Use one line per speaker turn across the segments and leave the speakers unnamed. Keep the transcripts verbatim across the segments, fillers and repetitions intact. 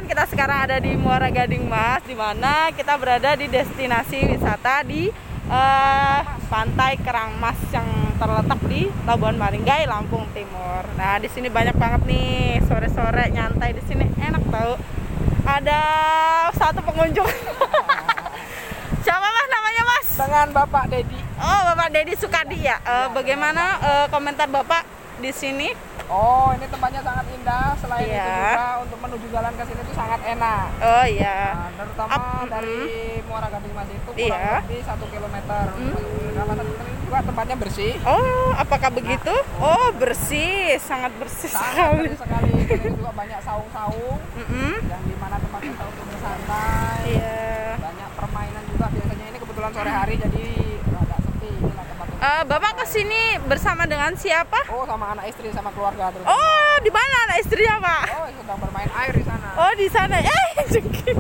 teman-teman, kita sekarang ada di Muara Gading Mas, di mana kita berada di destinasi wisata di uh, Pantai Kerangmas yang terletak di Labuan Maringgai, Lampung Timur. Nah, di sini banyak banget nih, sore-sore nyantai di sini enak tau. Ada satu pengunjung. Siapa Mas namanya Mas?
Dengan Bapak Dedi.
Oh, Bapak Dedi Sukadi ya. Uh, bagaimana uh, komentar Bapak di sini?
Oh, ini tempatnya sangat indah. Selain
iya.
itu juga untuk menuju jalan ke sini itu sangat enak.
Oh iya.
Nah, terutama
Up,
dari
mm,
Muara Gading Mas itu kurang
iya.
lebih satu kilometer.
Mm.
Karena ini juga tempatnya bersih.
Oh, apakah begitu? Oh, bersih, sangat bersih
Sangat
sekali.
bersih sekali. Ini juga banyak saung-saung
Mm-mm.
yang dimana tempat kita untuk bersantai.
Iya.
Banyak permainan juga. Biasanya ini kebetulan sore hari jadi agak sepi. Inilah tempat untuk
Uh, Bapak kesini bersama dengan siapa?
Oh, sama anak istri sama keluarga terus.
Oh, di mana anak istrinya Pak?
Oh, sedang bermain air di sana.
Oh, di sana. Eh, jengki.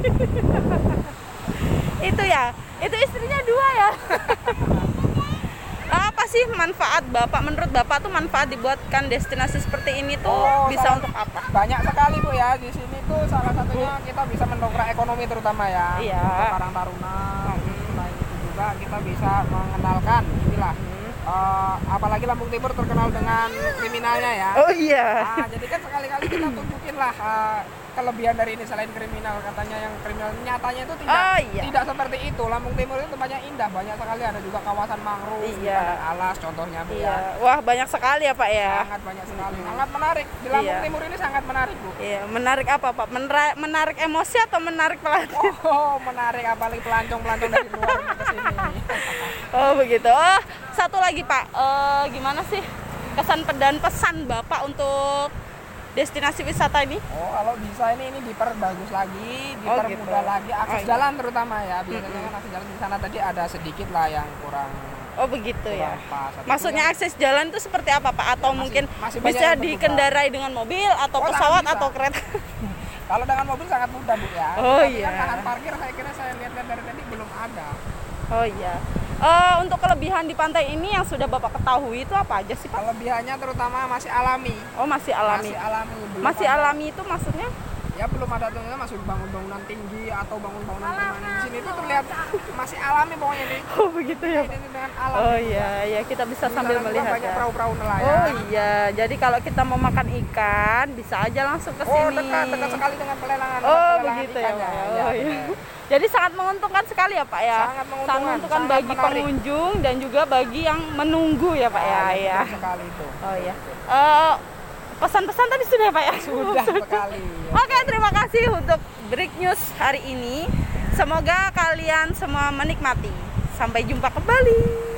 Itu ya. Itu istrinya dua ya. Apa sih manfaat Bapak? Menurut Bapak tuh manfaat dibuatkan destinasi seperti ini tuh
Oh,
bisa
salah-
untuk apa?
Banyak sekali Bu ya. Di sini tuh salah satunya kita bisa mendongkrak ekonomi terutama ya.
Iya.
Untuk Karang Taruna. Selain itu juga kita bisa mengenalkan inilah. eh, apalagi Lampung Timur terkenal dengan kriminalnya ya.
Oh iya.
Nah, jadi kan sekali-kali kita tunjukin lah eh, kelebihan dari ini selain kriminal. Katanya yang kriminal nyatanya itu tidak
Oh, iya.
tidak seperti itu. Lampung Timur itu tempatnya indah, banyak sekali, ada juga kawasan mangrove,
Iya.
padang alas contohnya Bu
Iya.
ya.
Wah, banyak sekali ya Pak ya.
Sangat banyak sekali, sangat menarik. Di Lampung
Iya.
Timur ini sangat menarik Bu.
Iya, menarik apa Pak? Menra- menarik emosi atau menarik pelatih?
Oh, menarik apalagi pelancong-pelancong dari luar ke sini.
Oh begitu. Oh, satu lagi Pak, Eh, gimana sih kesan dan pesan Bapak untuk destinasi wisata ini?
Oh, kalau bisa ini ini diperbagus lagi,
Oh,
dipermudah
gitu.
lagi akses
Oh, iya.
jalan terutama ya. Biasanya
Mm-mm.
kan akses jalan di sana tadi ada sedikit lah yang kurang.
Oh begitu ya.
kurang pas. Tapi
Maksudnya
itu
akses jalan itu seperti apa Pak? Atau
Ya, masih-
mungkin
masih banyak
bisa
yang terbuka.
dikendarai dengan mobil atau
Oh, sangat
pesawat
bisa.
atau kereta?
kalau dengan mobil sangat mudah Bu ya.
Oh,
Tapi
iya.
kan lahan parkir saya kira saya lihat-lihat dari tadi belum ada.
Oh iya. Eh, untuk kelebihan di pantai ini yang sudah Bapak ketahui itu apa aja sih Pak?
Kelebihannya terutama masih alami.
Oh masih alami.
Masih alami. belum
Masih
ada-
alami itu maksudnya?
Ya belum ada tentunya masih bangun-bangunan tinggi atau bangun-bangunan permanen. Di sini tuh terlihat masih alami pokoknya nih.
Oh begitu ya Pak.
Ini dengan alam.
Oh iya, ya kita bisa
Di
sambil
sana juga
melihat
banyak
ya.
perahu-perahu nelayan.
Oh iya, jadi kalau kita mau makan ikan bisa aja langsung ke
Oh,
sini.
dekat dekat sekali dengan pelelangan.
Oh
pelelangan
begitu ya
ikannya.
Pak.
Ya,
Oh iya.
betul.
Jadi sangat menguntungkan sekali ya Pak ya.
Sangat menguntungkan, sangat
bagi
menarik.
pengunjung dan juga bagi yang menunggu ya Pak ya.
Ah,
Ya.
betul sekali itu.
Oh iya. Eh, pesan-pesan tadi sudah ya Pak ya.
Sudah sekali.
Oke, terima kasih untuk Break News hari ini. Semoga kalian semua menikmati. Sampai jumpa kembali.